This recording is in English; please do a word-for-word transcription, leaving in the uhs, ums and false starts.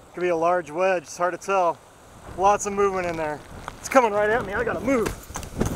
Could be a large wedge, it's hard to tell. Lots of movement in there. It's coming right at me, I gotta move.